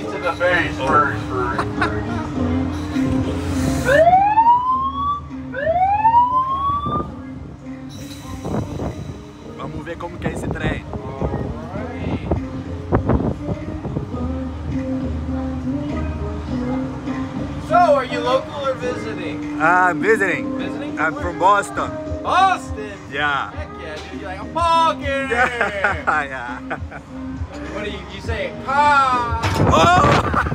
to the face first. Vamos ver como que é esse trem. So, are you local or visiting? I'm visiting. Visiting? I'm from Boston. Boston? Yeah. Heck yeah, dude. You're like, I'm walking. Yeah. What do you say? Car. Oh!